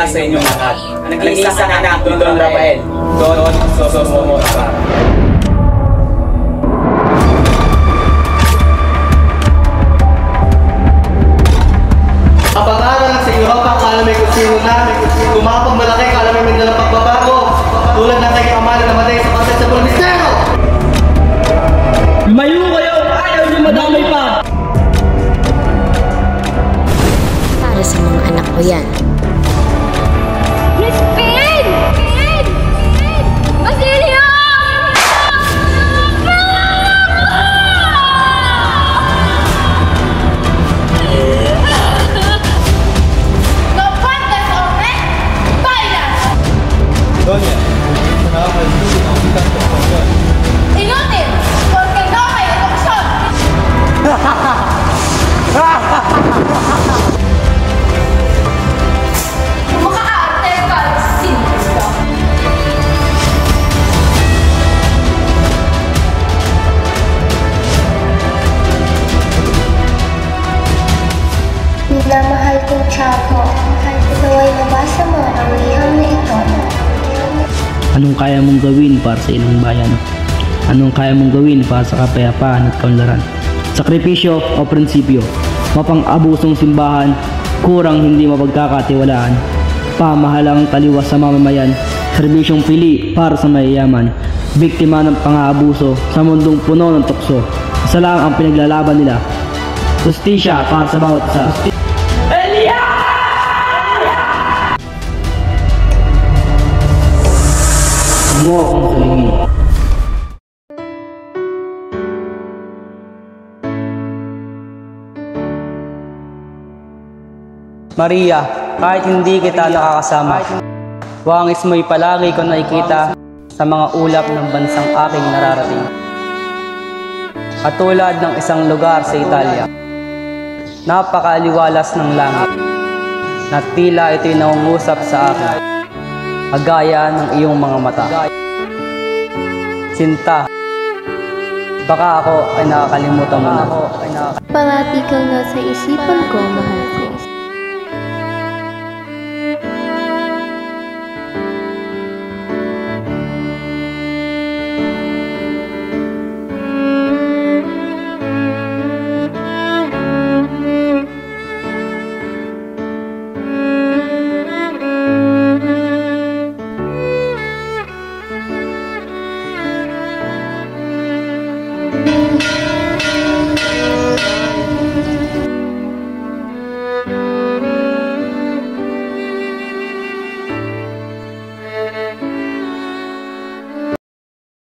sa inyong lahat. Nag-iisang anak ni Don Rafael, Don Sosomora. Kapag-aral sa Europa, akala may kusino na. Kumapang malaki, akala may dalang pagbabago. Tulad ng kay Kamala na namatay sa kasal sa Bulmistero. Lumayo kayo! Ayaw niyo madamay pa! Para sa mga anak ko yan. Crispin! Basilio! No puentes, hombre! ¡Baila! Doña, nakakalimutin ang kitang pagpapagyan. Inútil! Porque no hay educación! Makaarte ka sa sinista. Minamahal kong Tiago, ikaw ay nabasa mo ang liham na ito. Anong kaya mong gawin para sa ilang bayan? Anong kaya mong gawin para sa kapayapaan at kaunlaran? Sakripisyo o prinsipyo? Mapang-abusong simbahan, kurang hindi mapagkakatiwalaan, pamahalang taliwas sa mamamayan, serbisyong pili para sa mayayaman, biktima ng pang-aabuso sa mundong puno ng tukso. Isa lang ang pinaglalaban nila, justisya para sa bawat isa. Mo akong salingin. Maria, kahit hindi kita nakakasama, wangis mo'y palagi ko nakikita sa mga ulap ng bansang aking nararating. Katulad ng isang lugar sa Italia, napakaliwalas ng langit, na tila ito'y nangungusap sa akin, agaya ng iyong mga mata. Sinta, baka ako ay nakakalimutan mo na. Parati kang nasa isipan ko, mahal.